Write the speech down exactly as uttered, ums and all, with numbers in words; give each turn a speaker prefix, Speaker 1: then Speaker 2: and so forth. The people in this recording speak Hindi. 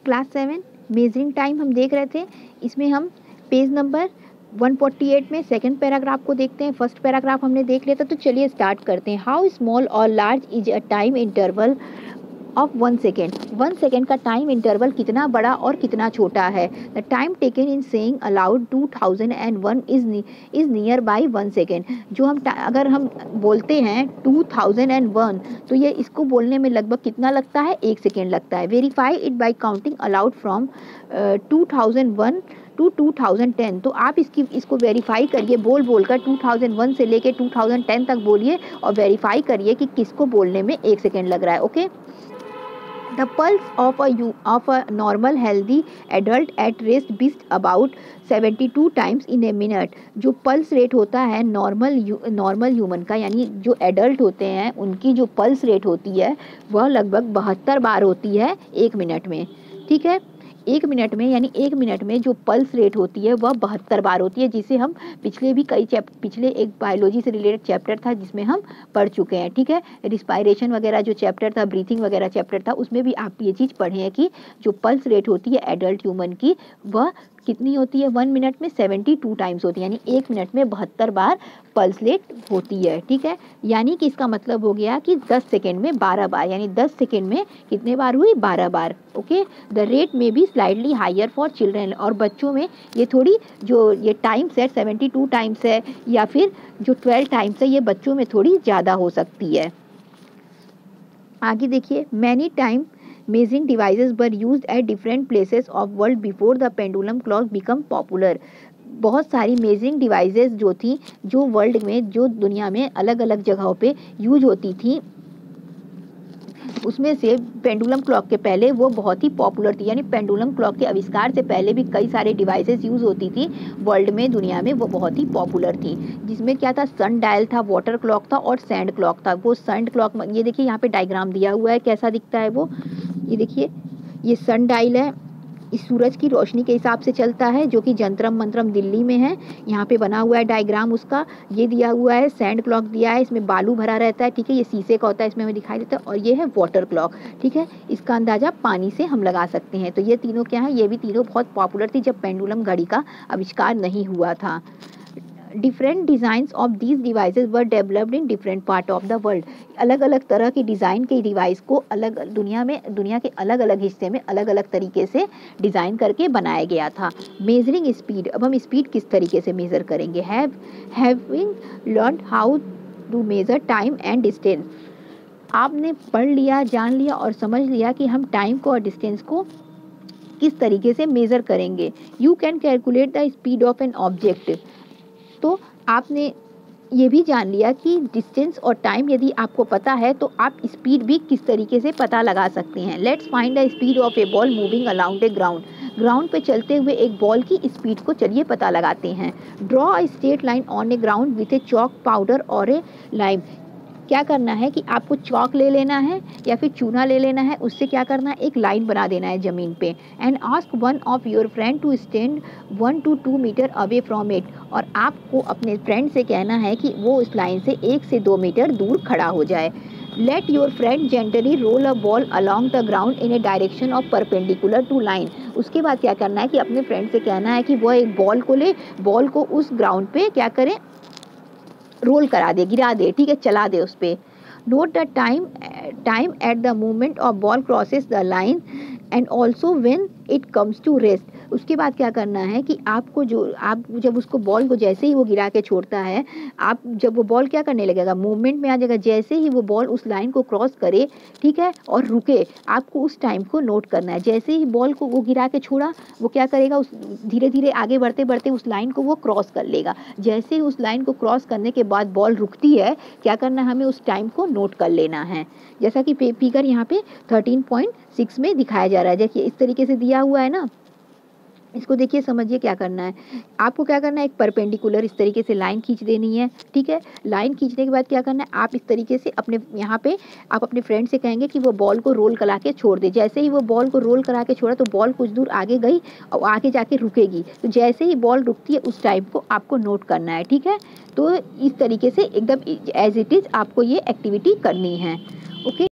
Speaker 1: क्लास सेवन मेजरिंग टाइम हम देख रहे थे। इसमें हम page number one forty eight में सेकंड पैराग्राफ को देखते हैं। फर्स्ट पैराग्राफ हमने देख लिया था, तो चलिए स्टार्ट करते हैं। हाउ स्मॉल और large is a time interval of one second. One second का टाइम इंटरवल कितना बड़ा और कितना छोटा है। The time taken in saying aloud two thousand and one is is nearby one second. जो हम अगर हम बोलते हैं टू थाउजेंड एंड वन, तो ये इसको बोलने में लगभग कितना लगता है, एक सेकेंड लगता है। Verify it by counting aloud from two thousand one to two thousand ten. तो आप इसकी इसको वेरीफाई करिए, बोल बोल कर टू थाउजेंड वन से लेके टू थाउजेंड टेन तक बोलिए और वेरीफाई करिए कि किसको बोलने में एक सेकेंड लग रहा है। Okay. The pulse of a you of a normal healthy adult at rest beats about seventy two times in a minute। जो पल्स रेट होता है नॉर्मल नॉर्मल ह्यूमन का, यानी जो एडल्ट होते हैं उनकी जो पल्स रेट होती है वह लगभग बहत्तर बार होती है एक मिनट में। ठीक है, एक मिनट में, यानी एक मिनट में जो पल्स रेट होती है वह बहत्तर बार होती है, जिसे हम पिछले भी कई चैप पिछले एक बायोलॉजी से रिलेटेड चैप्टर था जिसमें हम पढ़ चुके हैं। ठीक है, रिस्पायरेशन वगैरह जो चैप्टर था, ब्रीथिंग वगैरह चैप्टर था, उसमें भी आप ये चीज़ पढ़े हैं कि जो पल्स रेट होती है एडल्ट ह्यूमन की वह कितनी होती है, वन मिनट में सेवेंटी टू टाइम्स होती है, यानी एक मिनट में बहत्तर बार पल्स रेट होती है। ठीक है, यानी कि इसका मतलब हो गया कि दस सेकेंड में बारह बार, यानी दस सेकेंड में कितने बार हुई, बारह बार। Okay. The rate may be slightly higher for children. और बच्चों में ये थोड़ी जो ये टाइम्स है सेवेंटी टू टाइम्स है या फिर जो ट्वेल्व टाइम्स है, ये बच्चों में थोड़ी ज़्यादा हो सकती है। आगे देखिए, many time measuring devices were used at different places of world before the pendulum clock become popular। बहुत सारी मेजरिंग डिवाइसेस जो थी, जो वर्ल्ड में, जो दुनिया में अलग अलग जगहों पे यूज होती थी, उसमें से पेंडुलम क्लॉक के पहले वो बहुत ही पॉपुलर थी। यानी पेंडुलम क्लॉक के आविष्कार से पहले भी कई सारे डिवाइसेस यूज़ होती थी वर्ल्ड में, दुनिया में, वो बहुत ही पॉपुलर थी। जिसमें क्या था, सन डायल था, वाटर क्लॉक था और सैंड क्लॉक था। वो सैंड क्लॉक, ये देखिए यहाँ पे डायग्राम दिया हुआ है कैसा दिखता है वो, ये देखिए, ये सन डायल है, इस सूरज की रोशनी के हिसाब से चलता है, जो कि जंतरम मंतरम दिल्ली में है। यहाँ पे बना हुआ है डायग्राम उसका, ये दिया हुआ है सैंड क्लॉक दिया है, इसमें बालू भरा रहता है। ठीक है, ये शीशे का होता है, इसमें हमें दिखाई देता है। और ये है वाटर क्लॉक। ठीक है, इसका अंदाज़ा पानी से हम लगा सकते हैं। तो ये तीनों क्या है, ये भी तीनों बहुत पॉपुलर थी जब पेंडुलम घड़ी का आविष्कार नहीं हुआ था। Different designs of these devices were developed in different part of the world. अलग अलग तरह की डिज़ाइन के डिवाइस को अलग दुनिया में दुनिया के अलग अलग हिस्से में अलग अलग तरीके से डिज़ाइन करके बनाया गया था। मेजरिंग स्पीड, अब हम स्पीड किस तरीके से मेज़र करेंगे। Have having learned how to measure time and distance. आपने पढ़ लिया, जान लिया और समझ लिया कि हम टाइम को और डिस्टेंस को किस तरीके से मेज़र करेंगे। You can calculate the speed of an object. तो आपने ये भी जान लिया कि डिस्टेंस और टाइम यदि आपको पता है तो आप स्पीड भी किस तरीके से पता लगा सकते हैं। Let's find the speed of a ball moving around a ground. Ground पे चलते हुए एक बॉल की स्पीड को चलिए पता लगाते हैं। Draw a straight line on a ground with a chalk powder और ए लाइम। क्या करना है कि आपको चॉक ले लेना है या फिर चूना ले लेना है, उससे क्या करना है, एक लाइन बना देना है ज़मीन पे। And ask one of your friend to stand one to two metre away from it. और आपको अपने फ्रेंड से कहना है कि वो उस लाइन से एक से दो मीटर दूर खड़ा हो जाए। Let your friend gently roll a ball along the ground in a direction of perpendicular to line. उसके बाद क्या करना है कि अपने फ्रेंड से कहना है कि वो एक बॉल को ले, बॉल को उस ग्राउंड पे क्या करें, रोल करा दे, गिरा दे। ठीक है, चला दे उस पर। Note the time time at the moment of ball crosses the line and also when it comes to rest. उसके बाद क्या करना है कि आपको जो आप जब उसको बॉल को जैसे ही वो गिरा के छोड़ता है, आप जब वो बॉल क्या करने लगेगा, मूवमेंट में आ जाएगा। जैसे ही वो बॉल उस लाइन को क्रॉस करे, ठीक है, और रुके, आपको उस टाइम को नोट करना है। जैसे ही बॉल को वो गिरा के छोड़ा, वो क्या करेगा, उस धीरे धीरे आगे बढ़ते बढ़ते उस लाइन को वो क्रॉस कर लेगा। जैसे ही उस लाइन को क्रॉस करने के बाद बॉल रुकती है, क्या करना है, हमें उस टाइम को नोट कर लेना है। जैसा कि फिगर यहाँ पे थर्टीन पॉइंट सिक्स में दिखाया जा रहा है। देखिए इस तरीके से दिया हुआ है ना, इसको देखिए, समझिए क्या करना है। आपको क्या करना है, एक परपेंडिकुलर इस तरीके से लाइन खींच देनी है। ठीक है, लाइन खींचने के बाद क्या करना है, आप इस तरीके से अपने यहाँ पे आप अपने फ्रेंड से कहेंगे कि वो बॉल को रोल करा के छोड़ दे। जैसे ही वो बॉल को रोल करा के छोड़ा तो बॉल कुछ दूर आगे गई और आगे जाके रुकेगी। तो जैसे ही बॉल रुकती है उस टाइम को आपको नोट करना है। ठीक है, तो इस तरीके से एकदम एज इट इज़ आपको ये एक्टिविटी करनी है। ओके।